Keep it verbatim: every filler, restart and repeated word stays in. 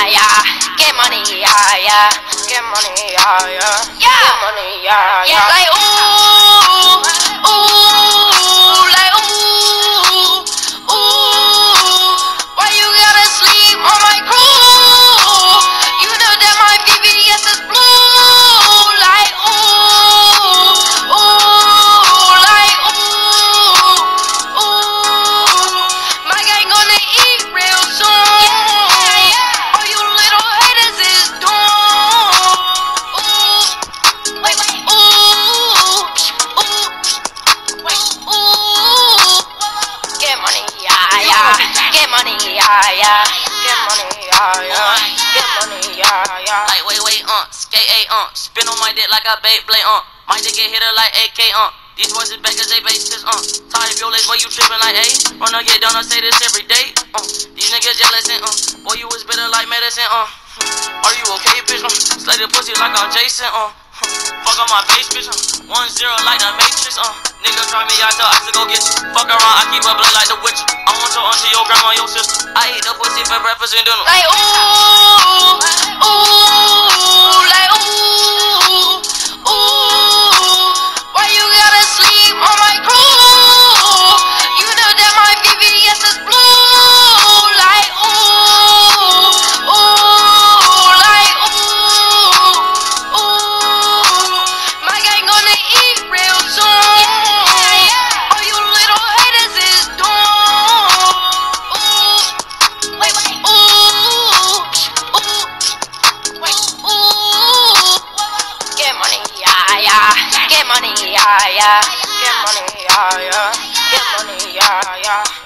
yeah, yeah. Get money, yeah, yeah. Get money, yeah, yeah. Yeah. Get money, yeah, yeah. Like ooh, ooh, like ooh, ooh. Why you gotta sleep on my crew? You know that my V V S is blue. Like ooh, ooh, like ooh, ooh. My gang gonna eat real soon. All you little haters is doomed. Ooh, wait, wait, ooh, ooh, wait, ooh. Get money, yeah, yeah. Get money, yeah, yeah. Get money, yeah, yeah. Get money, yeah, yeah. Like wait, wait, uh, skate eight, uh, spin on my dick like a Beyblade, uh, my dick get hit her like A K, uh. These boys is back cause they baseless, uh. Tired of your legs, boy, you trippin' like A. Run up, get done, I say this every day, uh. These niggas jealous, and uh, boy, you was bitter like medicine, uh. Are you okay, bitch? Uh, slay the pussy like I'm Jason, uh. Fuck on my face, bitch, uh. One zero like the Matrix, uh. Nigga try me, I tell I to go get you. Fuck around, I keep a blood like the witch. I want your auntie, your grandma, your sister. I eat the pussy for breakfast and dinner. Like ooh, ooh, like ooh, ooh. Why you gotta sleep on my crew? You know that my V V S is blue. Like ooh, ooh, like ooh, ooh. My gang gonna eat real soon. All you little haters is doomed. Ooh, wait, wait, ooh, ooh, wait, ooh. Get money, yeah, yeah. Get money, yeah, yeah. Get money, yeah, yeah. Get money, yeah, yeah.